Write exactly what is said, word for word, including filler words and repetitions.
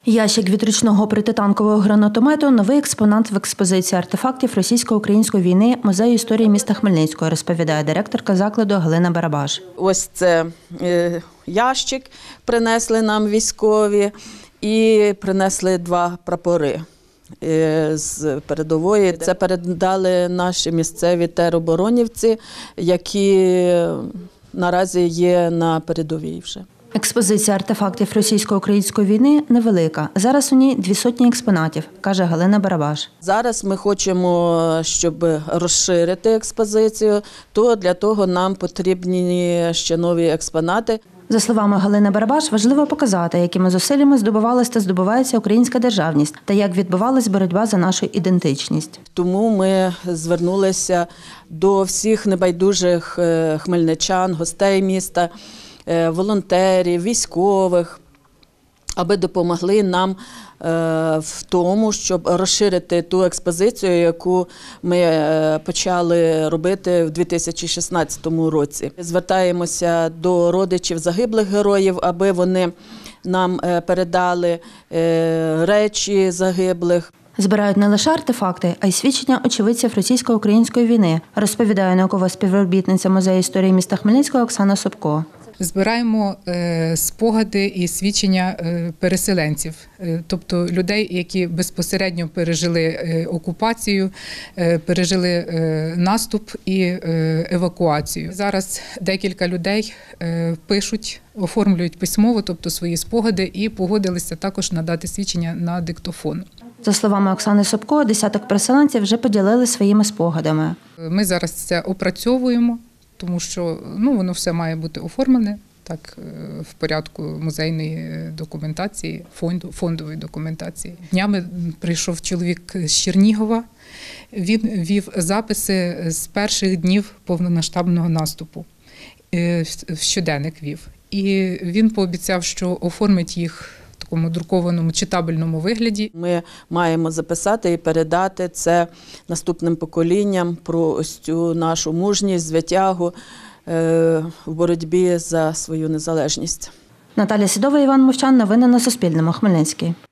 Ящик від ручного протитанкового гранатомету – новий експонат в експозиції артефактів російсько-української війни Музею історії міста Хмельницького, розповідає директорка закладу Галина Барабаш. Ось це ящик принесли нам військові і принесли два прапори з передової. Це передали наші місцеві тероборонівці, які наразі є на передовій вже. Експозиція артефактів російсько-української війни невелика. Зараз у ній дві сотні експонатів, каже Галина Барабаш. Зараз ми хочемо, щоб розширити експозицію, то для того нам потрібні ще нові експонати. За словами Галини Барабаш, важливо показати, якими зусиллями здобувалась та здобувається українська державність та як відбувалась боротьба за нашу ідентичність. Тому ми звернулися до всіх небайдужих хмельничан, гостей міста, волонтерів, військових, аби допомогли нам в тому, щоб розширити ту експозицію, яку ми почали робити в дві тисячі шістнадцятому році. Звертаємося до родичів загиблих героїв, аби вони нам передали речі загиблих. Збирають не лише артефакти, а й свідчення очевидців російсько-української війни, розповідає наукова співробітниця Музею історії міста Хмельницького Оксана Собко. Збираємо спогади і свідчення переселенців, тобто людей, які безпосередньо пережили окупацію, пережили наступ і евакуацію. Зараз декілька людей пишуть, оформлюють письмово, тобто свої спогади, і погодилися також надати свідчення на диктофон. За словами Оксани Собко, десяток переселенців вже поділили своїми спогадами. Ми зараз це опрацьовуємо, тому що ну, воно все має бути оформлене так, в порядку музейної документації, фонду, фондової документації. Днями прийшов чоловік з Чернігова, він вів записи з перших днів повномасштабного наступу, в щоденник вів. І він пообіцяв, що оформить їх в такому друкованому, читабельному вигляді. Ми маємо записати і передати це наступним поколінням про ось цю нашу мужність, звитягу в боротьбі за свою незалежність. Наталя Сідова, Іван Мовчан. Новини на Суспільному. Хмельницький.